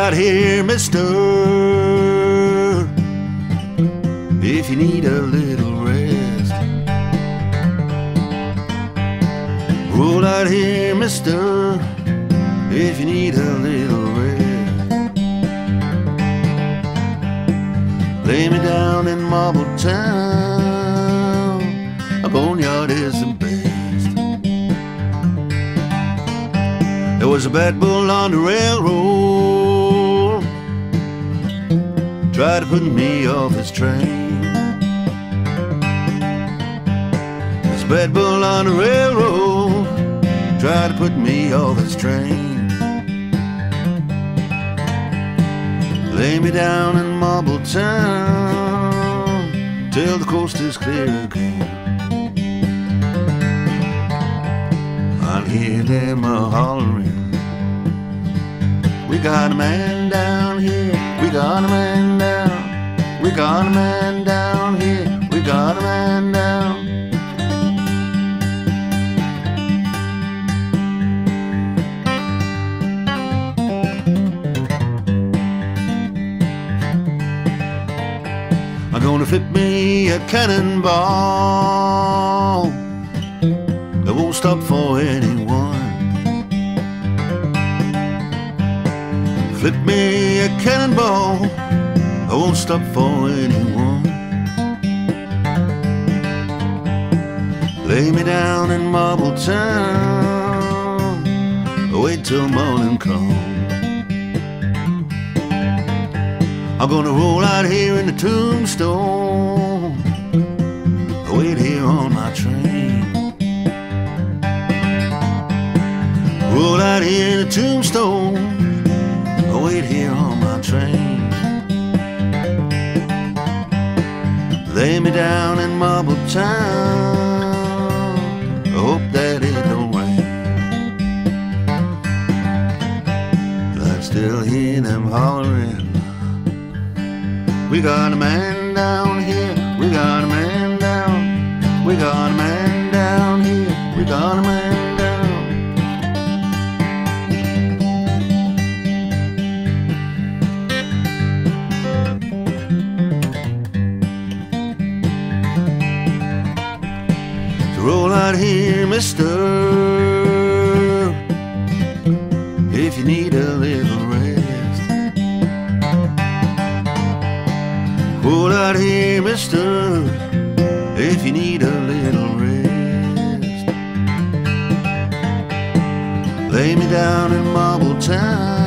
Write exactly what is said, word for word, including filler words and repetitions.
out here, mister, if you need a little rest. Roll out here, mister, if you need a little rest. Lay me down in Marble Town, a boneyard is the best. There was a bad bull on the railroad, tried to put me off his train. There's a bad bull on the railroad, tried to put me off his train. Lay me down in Marble Town till the coast is clear again. I'll hear them a hollering, we got a man down here, we got a man down, we got a man down here, we got a man down. I'm gonna flip me a cannonball that won't stop for anyone. Flip me a cannonball that won't stop for anyone. Lay me down in Marble Town, wait till morning comes. I'm gonna roll out here in the Tombstone, wait here on my train. Roll out here in the Tombstone, wait here on my train. Lay me down in Marble Town, I hope that it don't rain. I still hear them hollering, we got a man down here, we got a man down, we got a man down here, we got a man down. So roll out here, mister, if you need a little rest. Roll out here, mister, if you need a little rest. Lay me down in Marble Town,